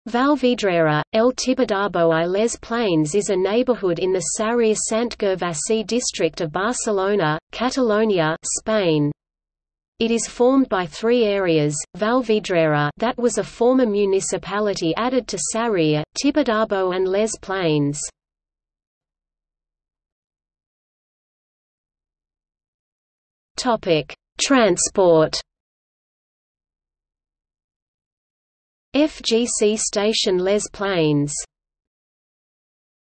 Vallvidrera, El Tibidabo I Les Plains is a neighborhood in the Sarrià Sant Gervasi district of Barcelona, Catalonia, Spain. It is formed by three areas: Vallvidrera, that was a former municipality added to Sarrià, Tibidabo and Les Plains. Topic: Transport. FGC Station Les Plains.